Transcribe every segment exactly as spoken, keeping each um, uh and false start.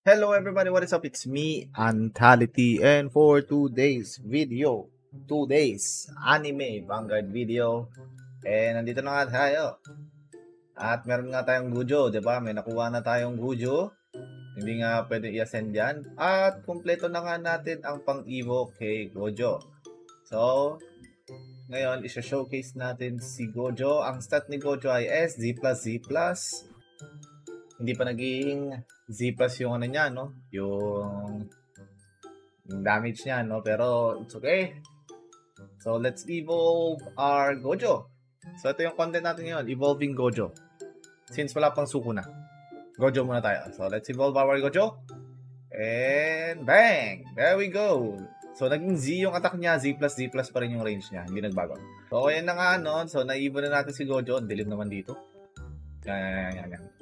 Hello everybody, what is up? It's me, Antality, and for today's video, two days anime Vanguard video, and nandito na nga tayo. At meron nga tayong Gujo, di ba? May nakuha na tayong Gujo. Hindi nga pwede i-ascend yan. At kumpleto na nga natin ang pang-evo kay Gojo. So, ngayon, isa-showcase natin si Gojo. Ang stat ni Gojo ay S, Z plus, Z plus. Hindi pa naging Z plus yung ano niya, no? Yung, yung damage niya, no? Pero it's okay. So, let's evolve our Gojo. So, ito yung content natin ngayon. Evolving Gojo. Since wala pang suko na. Gojo muna tayo. So, let's evolve our Gojo. And bang! There we go. So, naging Z yung attack niya. Z plus, Z plus pa rin yung range niya. Hindi nagbago. So, ayan na nga, no? So, na-evolve na natin si Gojo. Ang dilim naman dito. Yan, yan, yan, yan.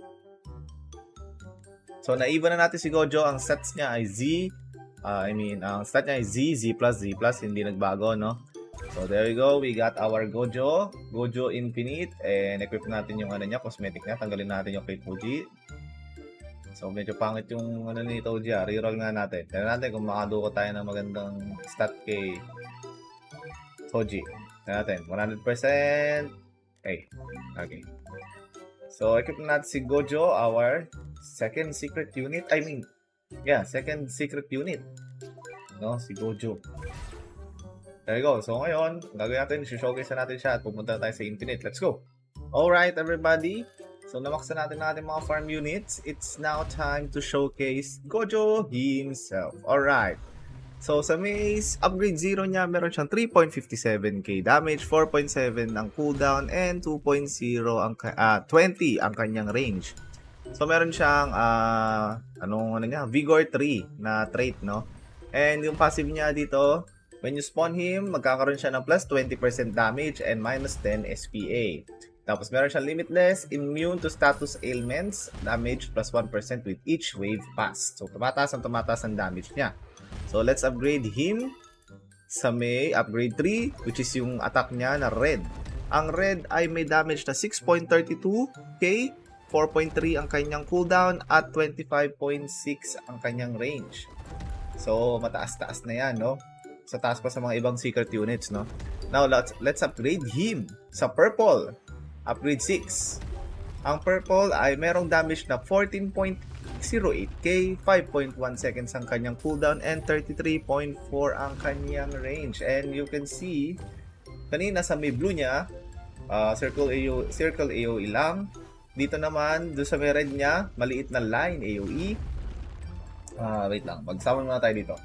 So, na-evolve na natin si Gojo. Ang stats niya ay Z. Uh, I mean, ang stat niya ay Z, Z plus, Z plus. Hindi nagbago, no? So, there we go. We got our Gojo. Gojo Infinite. And equip natin yung ano niya, cosmetic niya. Tanggalin natin yung kay Fuji. So, medyo pangit yung ano ni Toji. Ah. Reroll nga natin. Tignan natin kung makaduko tayo ng magandang stat kay Toji. Tignan natin. one hundred percent. Okay. Okay. So, equip natin si Gojo, our second secret unit. I mean, yeah, second secret unit. No, si Gojo. There you go. So, ngayon, gagawin natin, showcase na natin siya at pupunta tayo sa Infinite. Let's go! Alright, everybody. So, namaksa natin natin mga farm units. It's now time to showcase Gojo himself. Alright. So, sa Maze, upgrade zero niya, meron siyang three point five seven K damage, four point seven ang cooldown, and two point zero ang, uh, twenty ang kanyang range. So, meron siyang, uh, anong ano niya, Vigor three na trait, no? And yung passive niya dito, when you spawn him, magkakaroon siya ng plus twenty percent damage and minus ten S P A. Tapos meron siyang limitless, immune to status ailments, damage plus one percent with each wave pass. So, tumataas ang tumataas ang damage niya. So, let's upgrade him sa may upgrade three, which is yung attack niya na red. Ang red ay may damage na six point three two K, four point three ang kanyang cooldown, at twenty-five point six ang kanyang range. So, mataas-taas na yan, no? Sa taas pa sa mga ibang secret units, no? Now, let's, let's upgrade him sa purple. Upgrade six. Ang purple ay merong damage na fourteen point zero eight K, five point one seconds ang kanyang cooldown, and thirty-three point four ang kanyang range. And you can see, kanina sa may blue niya, uh, circle A O E, circle A O E lang. Dito naman, doon sa may red niya, maliit na line A O E. Uh, wait lang, magsama muna tayo dito.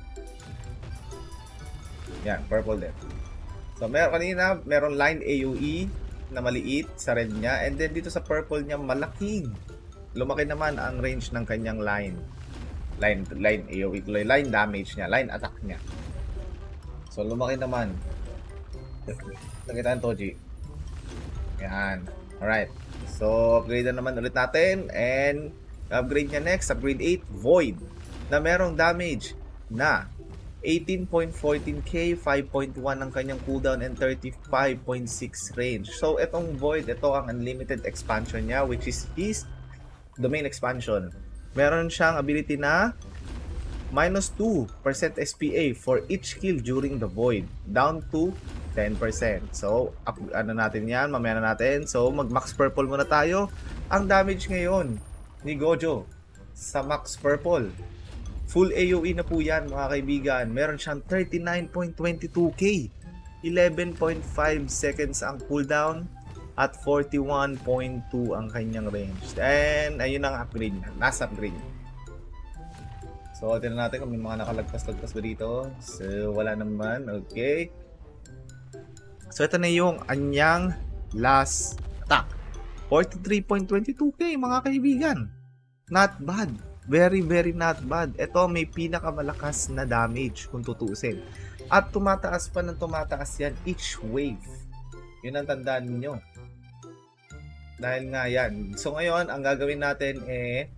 Yan, purple din. So, mer kanina, meron line A O E na maliit sa red niya. And then, dito sa purple niya, malaking. Lumaki naman ang range ng kanyang line. Line, line A O E, line damage niya, line attack niya. So, lumaki naman. Nakita ang Toji. Yan. Alright. So, upgrade na naman ulit natin. And, upgrade niya next, upgrade eight, Void. Na merong damage na eighteen point one four K, five point one ang kanyang cooldown, and thirty-five point six range. So, itong Void, ito ang unlimited expansion niya, which is his domain expansion. Meron siyang ability na minus two percent S P A for each kill during the Void, down to ten percent. So, up, ano natin yan, mamaya na natin. So, mag-max purple muna tayo. Ang damage ngayon ni Gojo sa max purple, full A O E na po yan, mga kaibigan. Meron siyang thirty-nine point two two K, eleven point five seconds ang cooldown, at forty-one point two ang kanyang range. And ayun ang upgrade niya, last upgrade niya. So, tignan natin kung may mga nakalagpas-lagpas ba dito. So, wala naman. Okay. So, ito na yung anyang last attack. forty-three point two two K, mga kaibigan. Not bad. Very, very not bad. Ito may pinakamalakas na damage kung tutusin. At tumataas pa ng tumataas yan each wave. Yun ang tandaan ninyo. Dahil nga yan. So ngayon, ang gagawin natin eh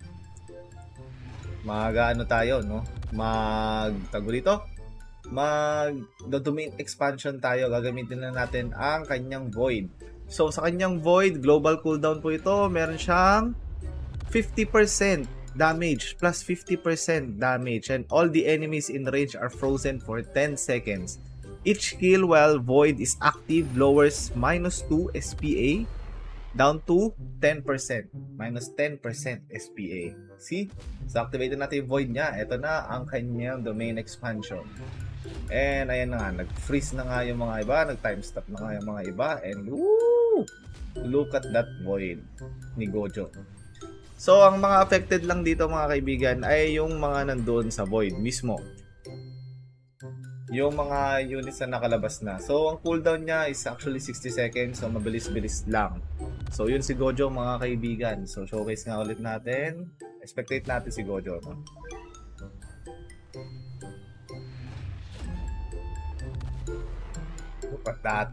mag-ano tayo, no? Mag tago dito. Mag domain expansion tayo. Gagamitin na natin ang kanyang Void. So sa kanyang Void, global cooldown po ito. Meron siyang fifty percent damage, plus fifty percent damage, and all the enemies in range are frozen for ten seconds. Each kill while Void is active lowers minus two S P A down to ten percent. Minus ten percent S P A. See? So, activated natin yung Void niya. Ito na ang kanyang domain expansion. And, ayan na nga. Nag-freeze na nga yung mga iba. Nag-time stop na nga yung mga iba. And, woo! Look at that Void ni Gojo. So, ang mga affected lang dito mga kaibigan ay yung mga nandoon sa Void mismo. Yung mga units na nakalabas na. So, ang cooldown niya is actually sixty seconds. So, mabilis-bilis lang. So, yun si Gojo mga kaibigan. So, showcase nga ulit natin. Expectate natin si Gojo. No? Look at that.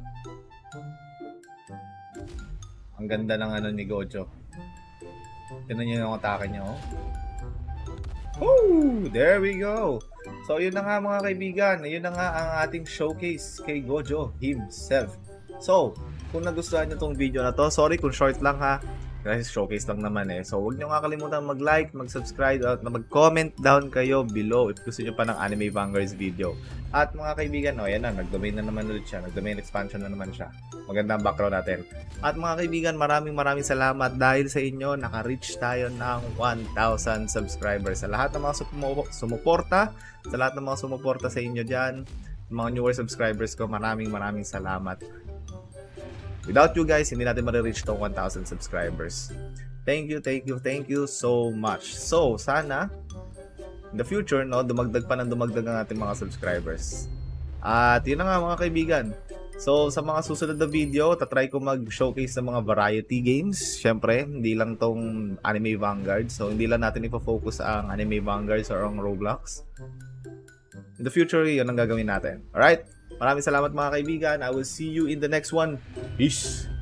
Ang ganda ng ano ni Gojo. Tignan nyo yung atake niya, oh. Woo! There we go! So, yun na nga mga kaibigan. Yun na nga ang ating showcase kay Gojo himself. So, kung nagustuhan nyo tong video na to, sorry kung short lang ha. Kasi showcase lang naman eh. So, huwag nyo nga kalimutan mag-like, mag-subscribe, at mag-comment down kayo below if gusto nyo pa ng Anime Vanguards video. At mga kaibigan, oh, yan na, nag-domain na naman ulit siya. Nag-domain expansion na naman siya. Magandang background natin. At mga kaibigan, maraming maraming salamat dahil sa inyo, naka-reach tayo ng one thousand subscribers. Sa lahat ng mga sumuporta, sa lahat ng mga sumuporta sa inyo dyan, mga newer subscribers ko, maraming maraming salamat. Without you guys, hindi natin ma-reach tong one thousand subscribers. Thank you, thank you, thank you so much. So, sana, in the future, no, dumagdag pa ng dumagdag ang ating mga subscribers. At yun na nga mga kaibigan. So, sa mga susunod na video, tatry ko mag-showcase ng mga variety games. Siyempre, hindi lang tong Anime Vanguard. So, hindi lang natin ipo-focus ang Anime Vanguard or ang Roblox. In the future, yun ang gagawin natin. Alright? Maraming salamat mga kaibigan. I will see you in the next one. Peace!